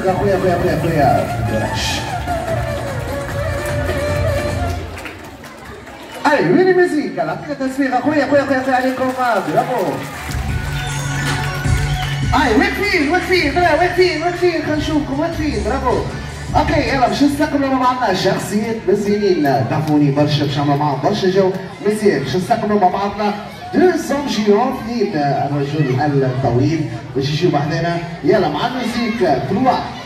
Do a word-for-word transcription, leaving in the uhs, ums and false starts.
المزيك اخويا اخويا اخويا اخويا اي وين المزيك؟ نعطيك تصفيق اخويا اخويا اخويا اخويا عليكم برافو. اي واقفين واقفين واقفين واقفين خلينا نشوفكم واقفين برافو. اوكي يلا باش نستقبلوا مع بعضنا شخصيات مزيانين تعرفوني برشا باش نعملوا معاهم برشا جو مزيان باش نستقبلوا مع بعضنا دو زونجيون اثنين الرجل الطويل باش يجيو بعدنا. يلا مع المزيك ثلاثة